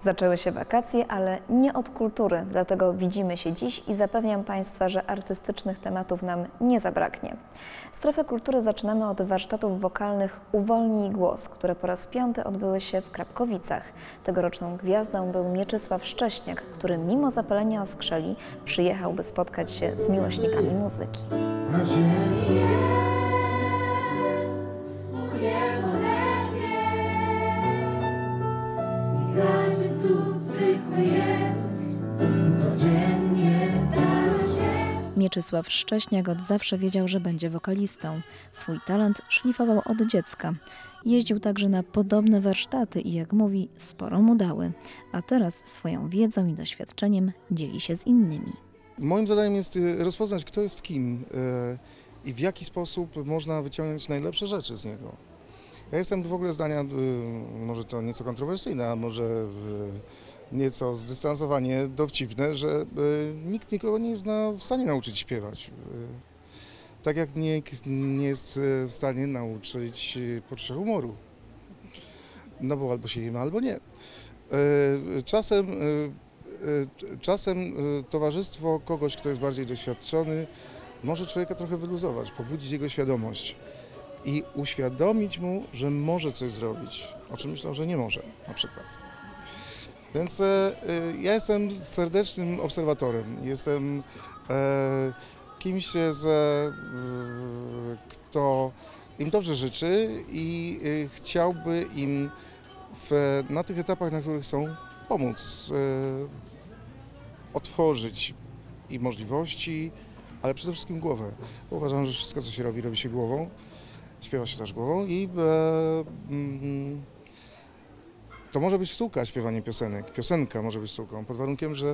Zaczęły się wakacje, ale nie od kultury, dlatego widzimy się dziś i zapewniam Państwa, że artystycznych tematów nam nie zabraknie. Strefę kultury zaczynamy od warsztatów wokalnych Uwolnij Głos, które po raz 5. odbyły się w Krapkowicach. Tegoroczną gwiazdą był Mieczysław Szcześniak, który mimo zapalenia oskrzeli przyjechał, by spotkać się z miłośnikami muzyki. Na ziemi jest stwór Jego lepiej i każdy cud zwykły jest, codziennie zdarza się. Mieczysław Szcześniak od zawsze wiedział, że będzie wokalistą. Swój talent szlifował od dziecka. Jeździł także na podobne warsztaty i, jak mówi, sporo mu dały. A teraz swoją wiedzą i doświadczeniem dzieli się z innymi. Moim zadaniem jest rozpoznać, kto jest kim i w jaki sposób można wyciągnąć najlepsze rzeczy z niego. Ja jestem w ogóle zdania, może to nieco kontrowersyjne, a może nieco zdystansowanie dowcipne, że nikt nikogo nie jest w stanie nauczyć śpiewać. Tak jak nikt nie jest w stanie nauczyć poczucia humoru. No bo albo się ma, albo nie. Czasem towarzystwo kogoś, kto jest bardziej doświadczony, może człowieka trochę wyluzować, pobudzić jego świadomość i uświadomić mu, że może coś zrobić, o czym myślał, że nie może, na przykład. Więc ja jestem serdecznym obserwatorem, jestem kimś, kto im dobrze życzy i chciałby im na tych etapach, na których są, pomóc, otworzyć i możliwości, ale przede wszystkim głowę. Bo uważam, że wszystko, co się robi, robi się głową, śpiewa się też głową i to może być sztuka, śpiewanie piosenek. Piosenka może być sztuką, pod warunkiem, że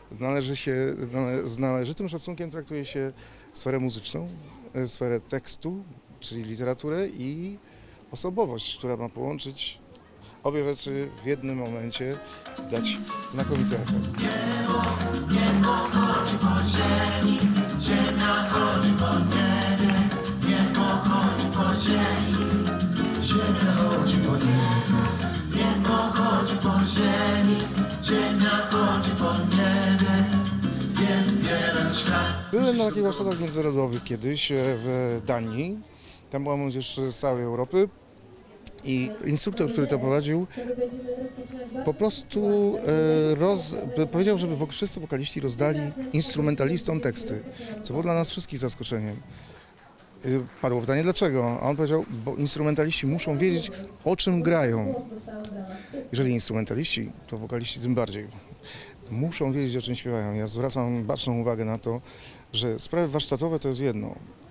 z należytym szacunkiem traktuje się sferę muzyczną, sferę tekstu, czyli literaturę i osobowość, która ma połączyć obie rzeczy w jednym momencie, dać znakomity efekt. Niebo chodzi po ziemi, ziemia chodzi po niebie. Niebo chodzi po ziemi, ziemia chodzi po niebie. Niebo chodzi po ziemi, ziemia chodzi po niebie. Jest jeden świat. Byłem na takich warsztatach międzynarodowych kiedyś w Danii. Tam była młodzież z całej Europy. I instruktor, który to prowadził, po prostu powiedział, żeby wszyscy wokaliści rozdali instrumentalistom teksty, co było dla nas wszystkich zaskoczeniem. Padło pytanie, dlaczego? A on powiedział, bo instrumentaliści muszą wiedzieć, o czym grają. Jeżeli instrumentaliści, to wokaliści tym bardziej. Muszą wiedzieć, o czym śpiewają. Ja zwracam baczną uwagę na to, że sprawy warsztatowe to jest jedno.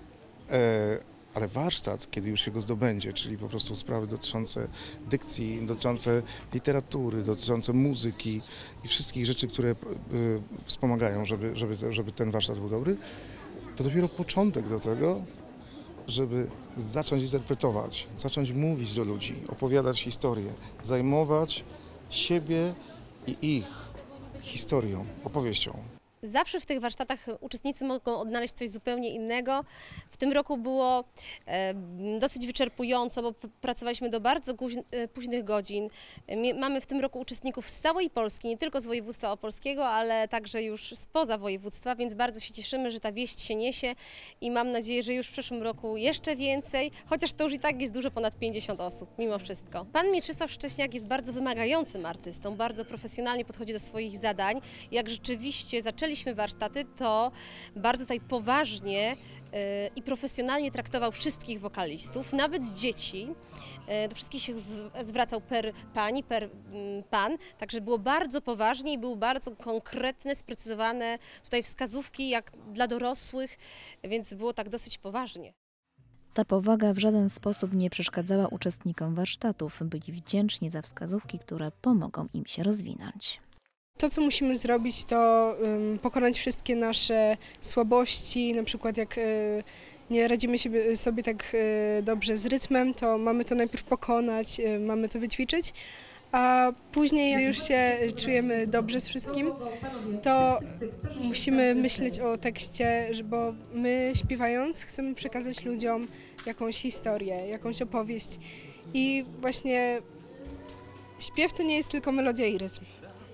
Ale warsztat, kiedy już się go zdobędzie, czyli po prostu sprawy dotyczące dykcji, dotyczące literatury, dotyczące muzyki i wszystkich rzeczy, które wspomagają, żeby ten warsztat był dobry, to dopiero początek do tego, żeby zacząć interpretować, zacząć mówić do ludzi, opowiadać historię, zajmować siebie i ich historią, opowieścią. Zawsze w tych warsztatach uczestnicy mogą odnaleźć coś zupełnie innego. W tym roku było dosyć wyczerpująco, bo pracowaliśmy do bardzo późnych godzin. Mamy w tym roku uczestników z całej Polski, nie tylko z województwa opolskiego, ale także już spoza województwa, więc bardzo się cieszymy, że ta wieść się niesie i mam nadzieję, że już w przyszłym roku jeszcze więcej, chociaż to już i tak jest dużo ponad 50 osób, mimo wszystko. Pan Mieczysław Szcześniak jest bardzo wymagającym artystą, bardzo profesjonalnie podchodzi do swoich zadań. Jak rzeczywiście zaczęliśmy warsztaty, to bardzo tutaj poważnie i profesjonalnie traktował wszystkich wokalistów, nawet dzieci. Do wszystkich się zwracał per pani, per pan, także było bardzo poważnie i były bardzo konkretne, sprecyzowane tutaj wskazówki jak dla dorosłych, więc było tak dosyć poważnie. Ta powaga w żaden sposób nie przeszkadzała uczestnikom warsztatów. Byli wdzięczni za wskazówki, które pomogą im się rozwinąć. To, co musimy zrobić, to pokonać wszystkie nasze słabości, na przykład jak nie radzimy sobie tak dobrze z rytmem, to mamy to najpierw pokonać, mamy to wyćwiczyć, a później, jak już się czujemy dobrze z wszystkim, to musimy myśleć o tekście, bo my śpiewając chcemy przekazać ludziom jakąś historię, jakąś opowieść i właśnie śpiew to nie jest tylko melodia i rytm.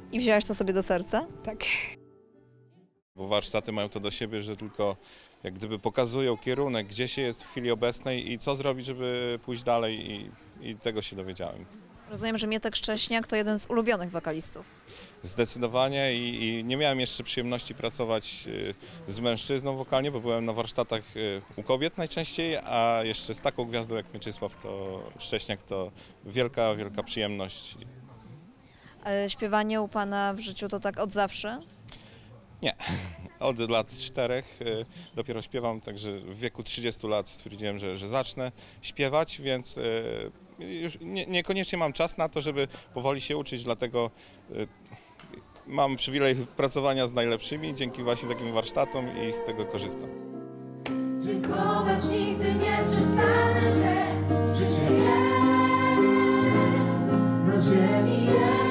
I wzięłaś to sobie do serca? Tak. Bo warsztaty mają to do siebie, że tylko jak gdyby pokazują kierunek, gdzie się jest w chwili obecnej i co zrobić, żeby pójść dalej i tego się dowiedziałem. Rozumiem, że Mietek Szcześniak to jeden z ulubionych wokalistów. Zdecydowanie i nie miałem jeszcze przyjemności pracować z mężczyzną wokalnie, bo byłem na warsztatach u kobiet najczęściej, a jeszcze z taką gwiazdą jak Mieczysław Szcześniak to wielka, wielka przyjemność. Ale śpiewanie u Pana w życiu to tak od zawsze? Nie, od lat 4 dopiero śpiewam, także w wieku 30 lat stwierdziłem, że zacznę śpiewać, więc już niekoniecznie mam czas na to, żeby powoli się uczyć, dlatego mam przywilej pracowania z najlepszymi dzięki właśnie takim warsztatom i z tego korzystam. Dziękować nigdy nie przestanę, że życie jest, na ziemi jest.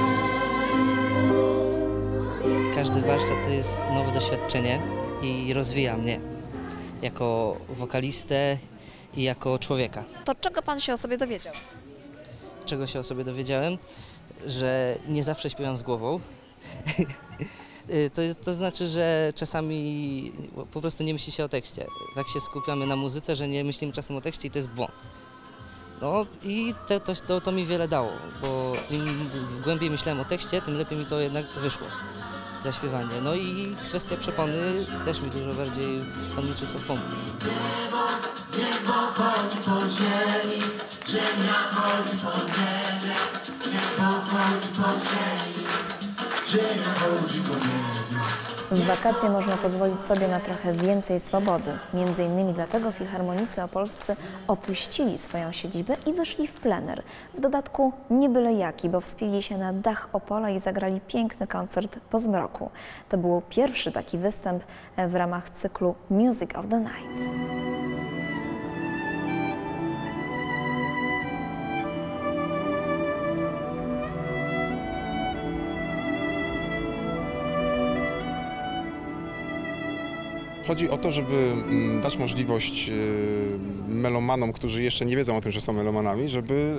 Każdy warsztat to jest nowe doświadczenie i rozwija mnie jako wokalistę i jako człowieka. To czego Pan się o sobie dowiedział? Czego się o sobie dowiedziałem? Że nie zawsze śpiewam z głową. To znaczy, że czasami po prostu nie myśli się o tekście. Tak się skupiamy na muzyce, że nie myślimy czasem o tekście i to jest błąd. No i to mi wiele dało, bo im głębiej myślałem o tekście, tym lepiej mi to jednak wyszło. Zaśpiewanie. No i kwestia przepony też mi dużo bardziej Pan Mieczysław pomógł. Niebo chodzi po ziemi, ziemia chodzi po niebie. Niebo chodzi po ziemi, ziemia chodzi po niebie. W wakacje można pozwolić sobie na trochę więcej swobody. Między innymi dlatego filharmonicy opolscy opuścili swoją siedzibę i wyszli w plener. W dodatku nie byle jaki, bo wspięli się na dach Opola i zagrali piękny koncert po zmroku. To był pierwszy taki występ w ramach cyklu Music of the Night. Chodzi o to, żeby dać możliwość melomanom, którzy jeszcze nie wiedzą o tym, że są melomanami, żeby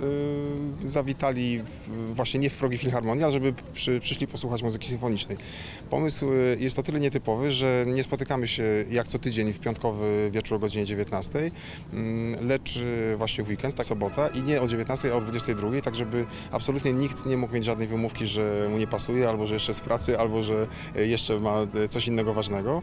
zawitali właśnie nie w progi filharmonii, ale żeby przyszli posłuchać muzyki symfonicznej. Pomysł jest o tyle nietypowy, że nie spotykamy się jak co tydzień w piątkowy wieczór o godzinie 19, lecz właśnie w weekend, tak sobota i nie o 19, a o 22, tak żeby absolutnie nikt nie mógł mieć żadnej wymówki, że mu nie pasuje, albo że jeszcze jest w pracy, albo że jeszcze ma coś innego ważnego.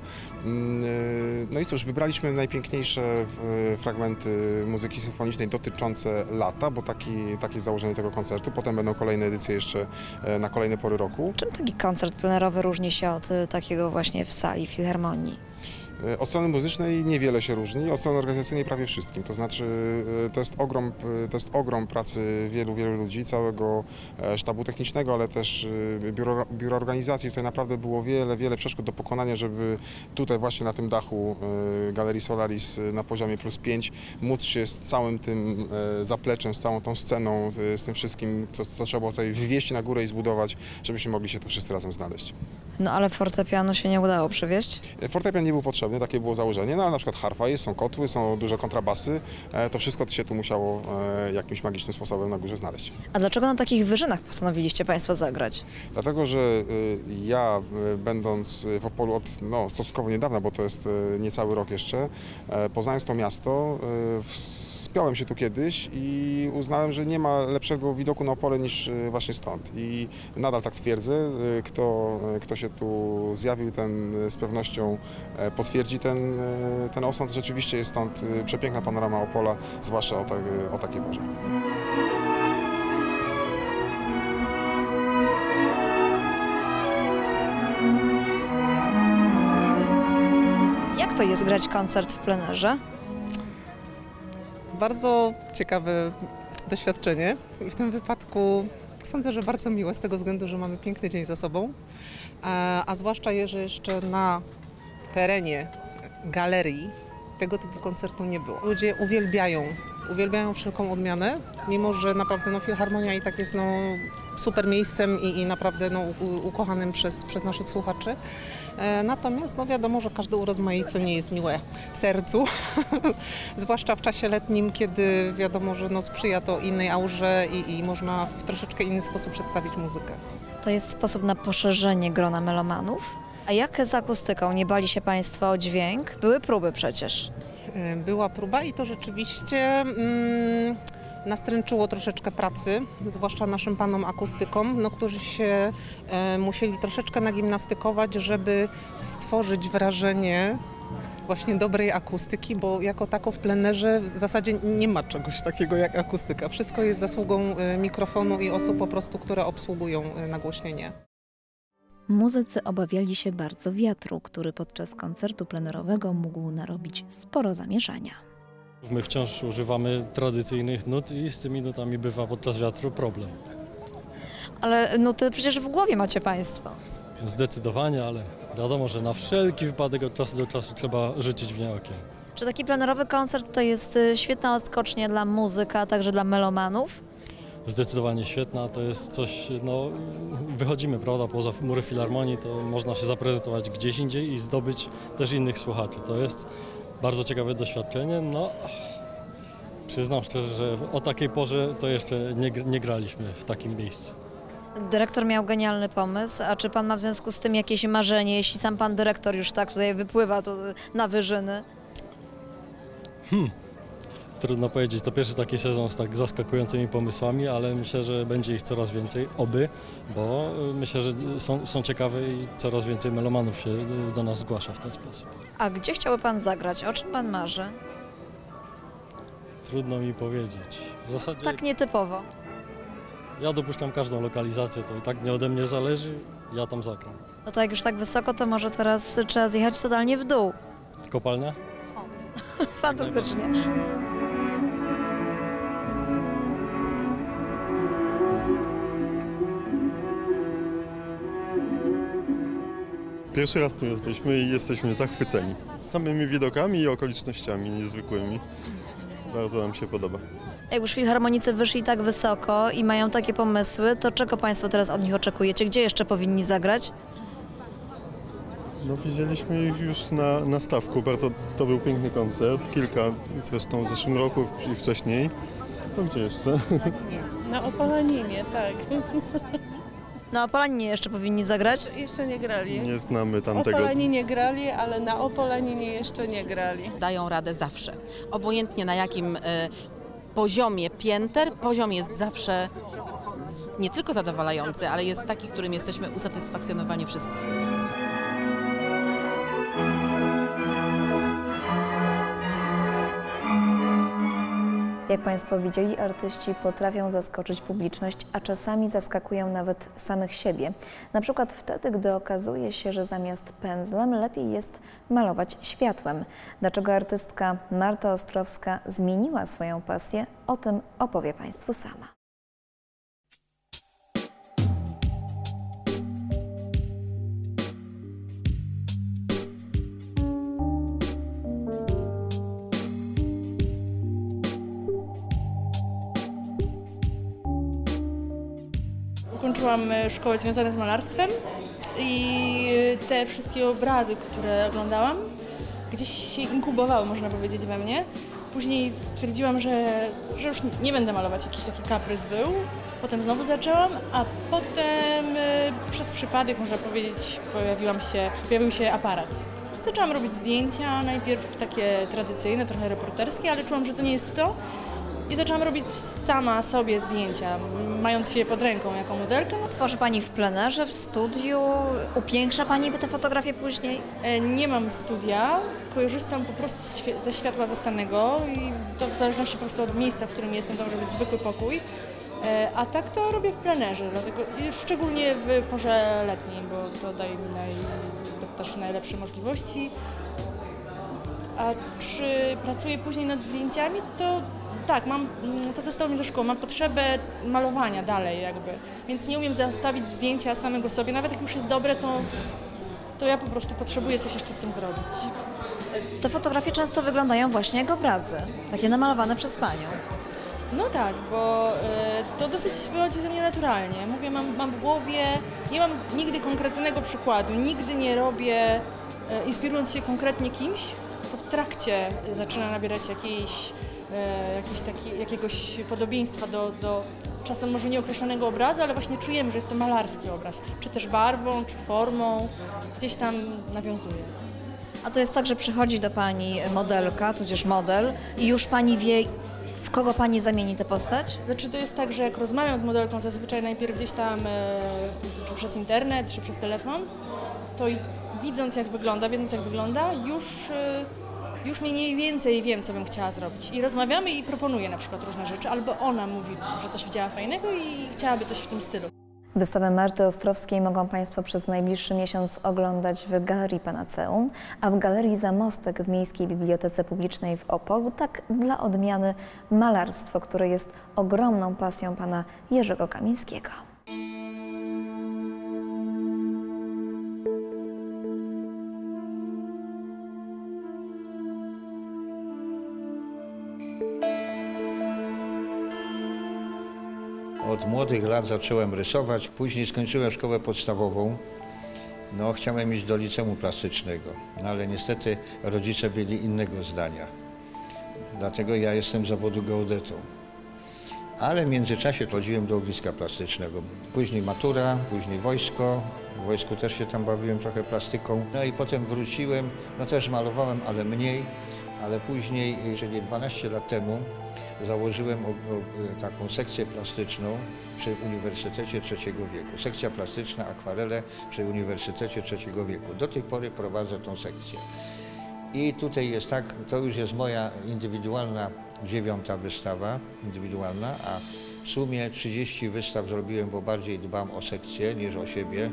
No i cóż, wybraliśmy najpiękniejsze fragmenty muzyki symfonicznej dotyczące lata, bo takie założenie tego koncertu. Potem będą kolejne edycje jeszcze na kolejne pory roku. Czym taki koncert plenerowy różni się od takiego właśnie w sali filharmonii? Od strony muzycznej niewiele się różni, od strony organizacyjnej prawie wszystkim. To znaczy to jest ogrom pracy wielu ludzi, całego sztabu technicznego, ale też biura organizacji. Tutaj naprawdę było wiele przeszkód do pokonania, żeby tutaj właśnie na tym dachu Galerii Solaris na poziomie +5 móc się z całym tym zapleczem, z całą tą sceną, z tym wszystkim, co trzeba było tutaj wywieźć na górę i zbudować, żebyśmy mogli się tu wszyscy razem znaleźć. No ale fortepianu się nie udało przywieźć? Fortepian nie był potrzebny, takie było założenie, no ale na przykład harfa jest, są kotły, są duże kontrabasy, to wszystko się tu musiało jakimś magicznym sposobem na górze znaleźć. A dlaczego na takich wyżynach postanowiliście Państwo zagrać? Dlatego, że ja będąc w Opolu od stosunkowo niedawna, bo to jest niecały rok jeszcze, poznając to miasto, wspiąłem się tu kiedyś i uznałem, że nie ma lepszego widoku na Opole niż właśnie stąd. I nadal tak twierdzę, kto się tu zjawił, ten z pewnością potwierdzi ten osąd. Rzeczywiście jest stąd przepiękna panorama Opola, zwłaszcza o takiej porze. Jak to jest grać koncert w plenerze? Bardzo ciekawe doświadczenie i w tym wypadku sądzę, że bardzo miłe z tego względu, że mamy piękny dzień za sobą, a zwłaszcza, że jeszcze na terenie galerii tego typu koncertu nie było. Ludzie uwielbiają wszelką odmianę, mimo że naprawdę filharmonia i tak jest super miejscem i naprawdę no, ukochanym przez naszych słuchaczy. Natomiast no wiadomo, że każde urozmaicenie jest miłe sercu, zwłaszcza w czasie letnim, kiedy wiadomo, że no, sprzyja to innej aurze i można w troszeczkę inny sposób przedstawić muzykę. To jest sposób na poszerzenie grona melomanów. A jak z akustyką? Nie bali się Państwo o dźwięk? Były próby przecież. Była próba i to rzeczywiście nastręczyło troszeczkę pracy, zwłaszcza naszym panom akustykom, no, którzy się musieli troszeczkę nagimnastykować, żeby stworzyć wrażenie właśnie dobrej akustyki, bo jako tako w plenerze w zasadzie nie ma czegoś takiego jak akustyka. Wszystko jest zasługą mikrofonu i osób po prostu, które obsługują nagłośnienie. Muzycy obawiali się bardzo wiatru, który podczas koncertu plenerowego mógł narobić sporo zamieszania. My wciąż używamy tradycyjnych nut i z tymi nutami bywa podczas wiatru problem. Ale nuty przecież w głowie macie Państwo. Zdecydowanie, ale wiadomo, że na wszelki wypadek od czasu do czasu trzeba rzucić w nie okiem. Czy taki plenerowy koncert to jest świetna odskocznia dla muzyka, a także dla melomanów? Zdecydowanie świetna, to jest coś, no wychodzimy, prawda, poza mury filharmonii, to można się zaprezentować gdzieś indziej i zdobyć też innych słuchaczy. To jest bardzo ciekawe doświadczenie, no przyznam szczerze, że o takiej porze to jeszcze nie graliśmy w takim miejscu. Dyrektor miał genialny pomysł, a czy Pan ma w związku z tym jakieś marzenie, jeśli sam Pan dyrektor już tak tutaj wypływa na wyżyny? Trudno powiedzieć, to pierwszy taki sezon z tak zaskakującymi pomysłami, ale myślę, że będzie ich coraz więcej, oby, bo myślę, że są ciekawe i coraz więcej melomanów się do nas zgłasza w ten sposób. A gdzie chciałby Pan zagrać? O czym Pan marzy? Trudno mi powiedzieć. W zasadzie Tak nietypowo. ja dopuszczam każdą lokalizację, to i tak nie ode mnie zależy, ja tam zagram. No to jak już tak wysoko, to może teraz trzeba zjechać totalnie w dół. Kopalnia? Fantastycznie. Pierwszy raz tu jesteśmy i jesteśmy zachwyceni samymi widokami i okolicznościami niezwykłymi. Bardzo nam się podoba. Jak już filharmonicy wyszli tak wysoko i mają takie pomysły, to czego Państwo teraz od nich oczekujecie? Gdzie jeszcze powinni zagrać? No, widzieliśmy ich już na stawku. Bardzo to był piękny koncert. Kilka zresztą w zeszłym roku i wcześniej. No gdzie jeszcze? Na Opolaninie, tak. Na Opolaninie jeszcze powinni zagrać? Jeszcze nie grali. Nie znamy tamtego. Opolaninie grali, ale na Opolaninie jeszcze nie grali. Dają radę zawsze. Obojętnie na jakim poziomie pięter, poziom jest zawsze nie tylko zadowalający, ale jest taki, którym jesteśmy usatysfakcjonowani wszyscy. Jak Państwo widzieli, artyści potrafią zaskoczyć publiczność, a czasami zaskakują nawet samych siebie. Na przykład wtedy, gdy okazuje się, że zamiast pędzlem lepiej jest malować światłem. Dlaczego artystka Marta Ostrowska zmieniła swoją pasję, o tym opowie Państwu sama. Ukończyłam szkołę związaną z malarstwem i te wszystkie obrazy, które oglądałam, gdzieś się inkubowały, można powiedzieć, we mnie. Później stwierdziłam, że już nie będę malować, jakiś taki kaprys był. Potem znowu zaczęłam, a potem przez przypadek, można powiedzieć, pojawił się aparat. Zaczęłam robić zdjęcia, najpierw takie tradycyjne, trochę reporterskie, ale czułam, że to nie jest to. I zaczęłam robić sama sobie zdjęcia, mając się pod ręką jako modelkę. Tworzy Pani w plenerze, w studiu? Upiększa Pani te fotografie później? Nie mam studia, korzystam po prostu ze światła zastanego i to w zależności po prostu od miejsca, w którym jestem, to może być zwykły pokój. A tak to robię w plenerze, dlatego szczególnie w porze letniej, bo to daje mi też najlepsze możliwości. A czy pracuję później nad zdjęciami, to tak, to zostało mi ze szkoły, mam potrzebę malowania dalej jakby, więc nie umiem zostawić zdjęcia samego sobie, nawet jak już jest dobre, to ja po prostu potrzebuję coś jeszcze z tym zrobić. Te fotografie często wyglądają właśnie jak obrazy, takie namalowane przez Panią. No tak, bo to dosyć wychodzi ze mnie naturalnie. Mówię, mam w głowie, nie mam nigdy konkretnego przykładu, nigdy nie robię, inspirując się konkretnie kimś, to w trakcie zaczyna nabierać jakiegoś podobieństwa do czasem może nieokreślonego obrazu, ale właśnie czujemy, że jest to malarski obraz, czy też barwą, czy formą, gdzieś tam nawiązuje. A to jest tak, że przychodzi do Pani modelka, tudzież model i już Pani wie, w kogo Pani zamieni tę postać? Znaczy to jest tak, że jak rozmawiam z modelką zazwyczaj najpierw gdzieś tam czy przez internet, czy przez telefon, to wiedząc jak wygląda, już mniej więcej wiem, co bym chciała zrobić. I rozmawiamy i proponuję na przykład różne rzeczy, albo ona mówi, że coś widziała fajnego i chciałaby coś w tym stylu. Wystawę Marty Ostrowskiej mogą Państwo przez najbliższy miesiąc oglądać w Galerii Panaceum, a w Galerii Zamostek w Miejskiej Bibliotece Publicznej w Opolu, tak dla odmiany, malarstwo, które jest ogromną pasją pana Jerzego Kamińskiego. Od młodych lat zacząłem rysować, później skończyłem szkołę podstawową. No, chciałem iść do liceum plastycznego, no, ale niestety rodzice byli innego zdania. Dlatego ja jestem z zawodu geodetą. Ale w międzyczasie chodziłem do ogniska plastycznego. Później matura, później wojsko. W wojsku też się tam bawiłem trochę plastyką. No i potem wróciłem, no też malowałem, ale mniej. Ale później, czyli 12 lat temu, założyłem taką sekcję plastyczną przy Uniwersytecie Trzeciego Wieku. Sekcja plastyczna, akwarele przy Uniwersytecie Trzeciego Wieku. Do tej pory prowadzę tą sekcję. I tutaj jest tak, to już jest moja indywidualna 9. wystawa, indywidualna, a w sumie 30 wystaw zrobiłem, bo bardziej dbam o sekcję niż o siebie.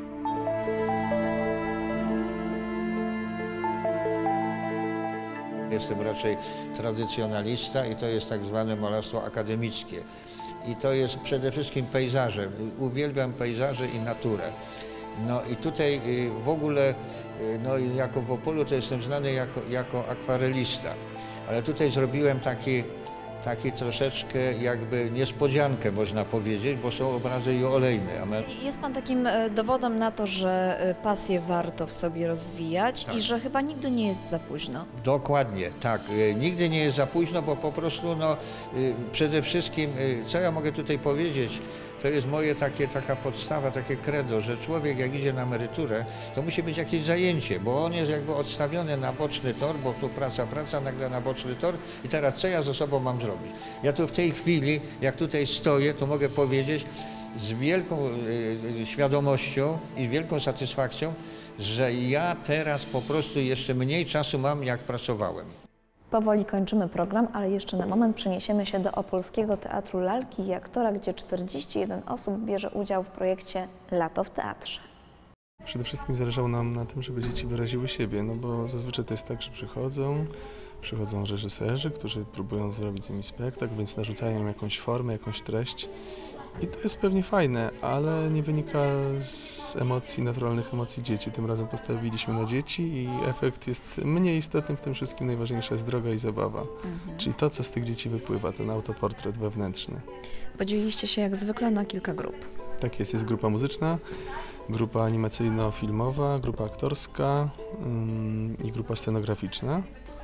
Jestem raczej tradycjonalista i to jest tak zwane malarstwo akademickie. I to jest przede wszystkim pejzaże. Uwielbiam pejzaże i naturę. No i tutaj w ogóle, no jako w Opolu to jestem znany jako akwarelista. Ale tutaj zrobiłem taki troszeczkę jakby niespodziankę, można powiedzieć, bo są obrazy i olejne. Jest Pan takim dowodem na to, że pasję warto w sobie rozwijać i że chyba nigdy nie jest za późno. Dokładnie, tak. Nigdy nie jest za późno, bo po prostu no, przede wszystkim, co ja mogę tutaj powiedzieć, to jest moje taka podstawa, takie credo, że człowiek jak idzie na emeryturę, to musi mieć jakieś zajęcie, bo on jest jakby odstawiony na boczny tor, bo tu praca, nagle na boczny tor i teraz co ja ze sobą mam zrobić? Ja tu w tej chwili, jak tutaj stoję, to mogę powiedzieć z wielką świadomością i wielką satysfakcją, że ja teraz po prostu jeszcze mniej czasu mam, jak pracowałem. Powoli kończymy program, ale jeszcze na moment przeniesiemy się do Opolskiego Teatru Lalki i Aktora, gdzie 41 osób bierze udział w projekcie Lato w Teatrze. Przede wszystkim zależało nam na tym, żeby dzieci wyraziły siebie, no bo zazwyczaj to jest tak, że przychodzą reżyserzy, którzy próbują zrobić z nimi spektakl, więc narzucają im jakąś formę, jakąś treść. I to jest pewnie fajne, ale nie wynika z emocji, naturalnych emocji dzieci. Tym razem postawiliśmy na dzieci i efekt jest mniej istotny w tym wszystkim. Najważniejsza jest droga i zabawa. Czyli to, co z tych dzieci wypływa, ten autoportret wewnętrzny. Podzieliliście się jak zwykle na kilka grup. Tak jest grupa muzyczna, grupa animacyjno-filmowa, grupa aktorska i grupa scenograficzna.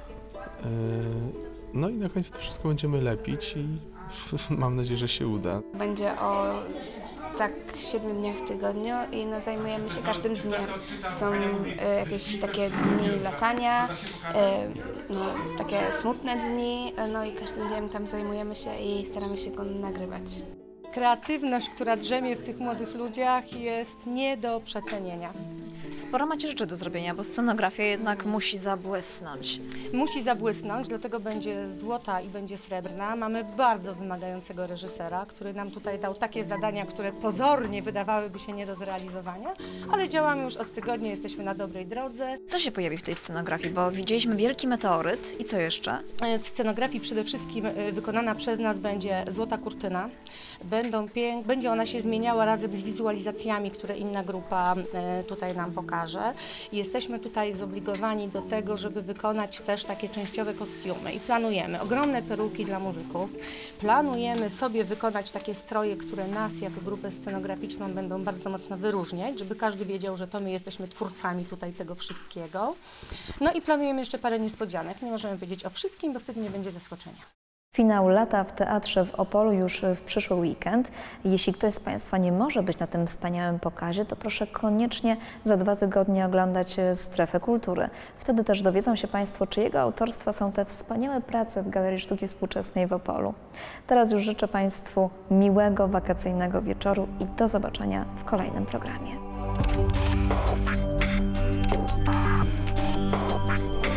No i na końcu to wszystko będziemy lepić i mam nadzieję, że się uda. Będzie o 7 dniach w tygodniu i no, zajmujemy się każdym dniem. Są jakieś takie dni latania, takie smutne dni, no i każdym dniem tam zajmujemy się i staramy się go nagrywać. Kreatywność, która drzemie w tych młodych ludziach, jest nie do przecenienia. Sporo macie rzeczy do zrobienia, bo scenografia jednak musi zabłysnąć. Musi zabłysnąć, dlatego będzie złota i będzie srebrna. Mamy bardzo wymagającego reżysera, który nam tutaj dał takie zadania, które pozornie wydawałyby się nie do zrealizowania, ale działamy już od tygodnia, jesteśmy na dobrej drodze. Co się pojawi w tej scenografii? Bo widzieliśmy wielki meteoryt i co jeszcze? W scenografii przede wszystkim wykonana przez nas będzie złota kurtyna. Będzie ona się zmieniała razem z wizualizacjami, które inna grupa tutaj nam pokaże. pokaże. Jesteśmy tutaj zobligowani do tego, żeby wykonać też takie częściowe kostiumy i planujemy ogromne peruki dla muzyków, planujemy sobie wykonać takie stroje, które nas jako grupę scenograficzną będą bardzo mocno wyróżniać, żeby każdy wiedział, że to my jesteśmy twórcami tutaj tego wszystkiego. No i planujemy jeszcze parę niespodzianek, nie możemy powiedzieć o wszystkim, bo wtedy nie będzie zaskoczenia. Finał lata w Teatrze w Opolu już w przyszły weekend. Jeśli ktoś z Państwa nie może być na tym wspaniałym pokazie, to proszę koniecznie za 2 tygodnie oglądać Strefę Kultury. Wtedy też dowiedzą się Państwo, czyjego autorstwa są te wspaniałe prace w Galerii Sztuki Współczesnej w Opolu. Teraz już życzę Państwu miłego, wakacyjnego wieczoru i do zobaczenia w kolejnym programie.